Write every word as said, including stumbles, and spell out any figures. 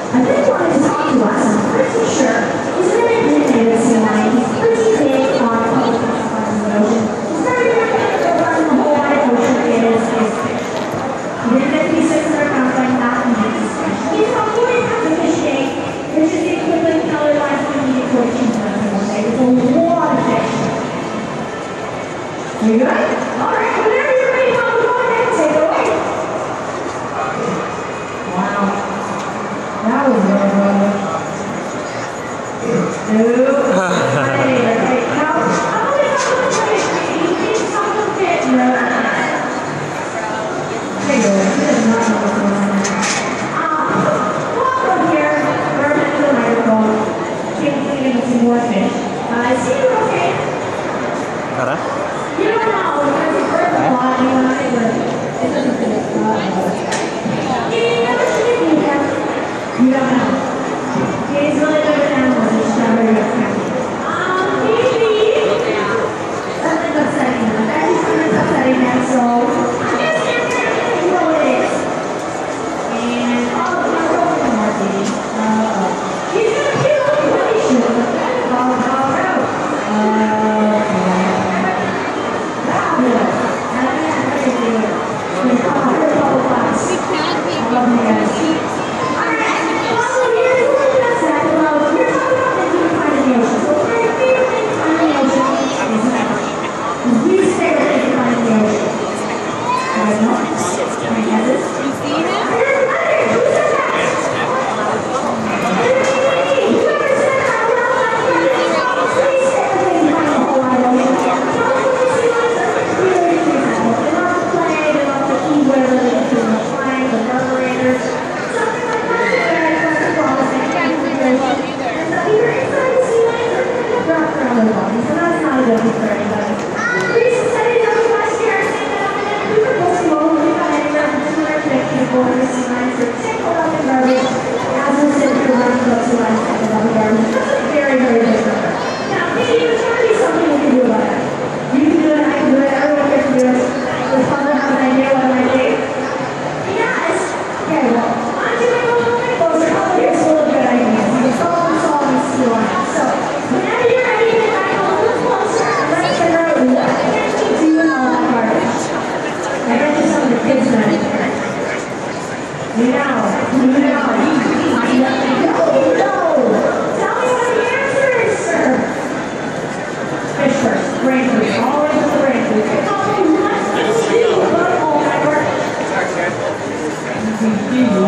I really wanted to talk to us. I'm pretty sure he's very intimidated sea lion. He's pretty big on public transport in the ocean. He's very big on the whole wide ocean is his fish. He didn't get to be six hundred pounds like that and his fish. He's about forty pounds of fish a day, which is the equivalent color lines we need for two pounds in one day. It's a lot of fish. Are you good? All right, whenever you're ready, I'll go ahead and take it away. Wow. That was really good. Two. Okay, okay. Now, I'm going to talk about the fish. You need to talk about the fish. No. There you go. He does not know what's going on there. Um, walk up here. We're going to do the microphone. See if we can get some more fish. Uh, is he okay? Para? You don't know, because it's worth a lot, you know, but it doesn't fit as well. You never should be there. You don't know. He's really good at animals, he's not very good at animals. Um, maybe something's upsetting him. Actually, something's upsetting him, so I'm just going to you know what it is. And, oh, my girlfriend, Marty. Uh, he's going to feel like what he should. Oh, no, no. Uh, very, very different. Now, maybe there's already something we can do about it. You can do it, I can do it, everyone can do it. Does someone have an idea what it might be? Yes. Okay, well, I'm doing a little bit closer. Oh, here's a little good idea. You can solve and solve and steal on it. So, whenever you're ready to get back a little closer, let's figure out what can we do in all that garbage. I bet you some of the kids know it. You know, you know, you know, you know. Tell me what the answer is, sir. Fish first, brain first, always with the brain first. Tell me what can we do about all that garbage? We do